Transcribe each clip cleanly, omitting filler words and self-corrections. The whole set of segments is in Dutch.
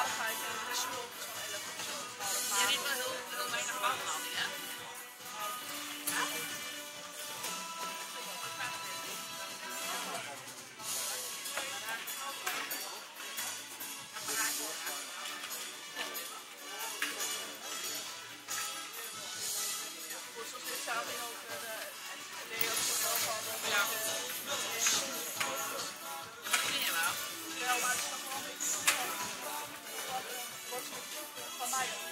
gezelligheid en de restaurant is van 11 of zo. Je riet wel heel weinig water al, hè? Zoals dit zou je ook de idee ook zo wel van Ja. Dat vind je wel. wel, maar het is nog wel een beetje wordt van mij ook.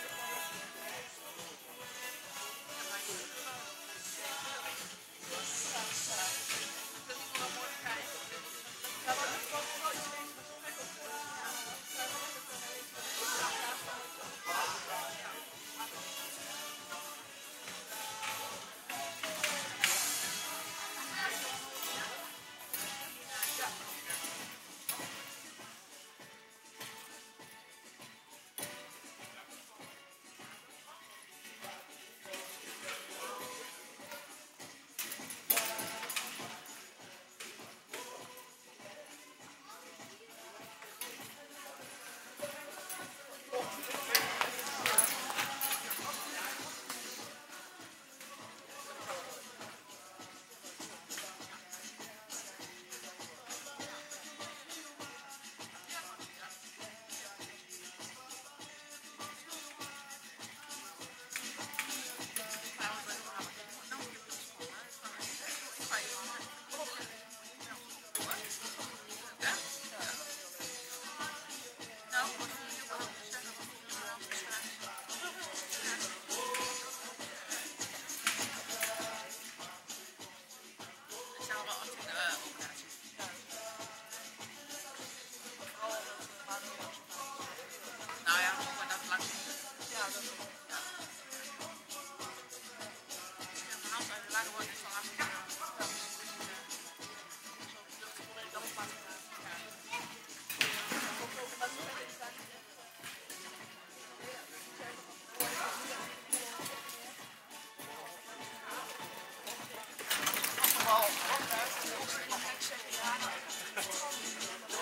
Dat is wel mooi kijken. Ja, maar het wordt wel iets meer gesprek op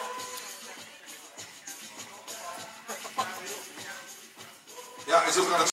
Ja, en zo kan het.